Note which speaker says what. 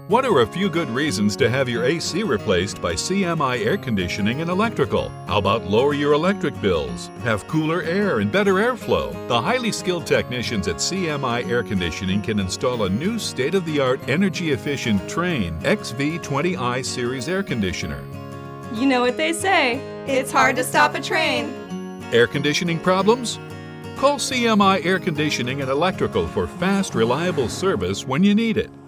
Speaker 1: What are a few good reasons to have your AC replaced by CMI air conditioning and electrical? How about lower your electric bills? Have cooler air and better airflow? The highly skilled technicians at CMI Air Conditioning can install a new state-of-the-art energy-efficient Trane XV20i series air conditioner.
Speaker 2: You know what they say, it's hard to stop a train.
Speaker 1: Air conditioning problems? Call CMI Air Conditioning and Electrical for fast, reliable service when you need it.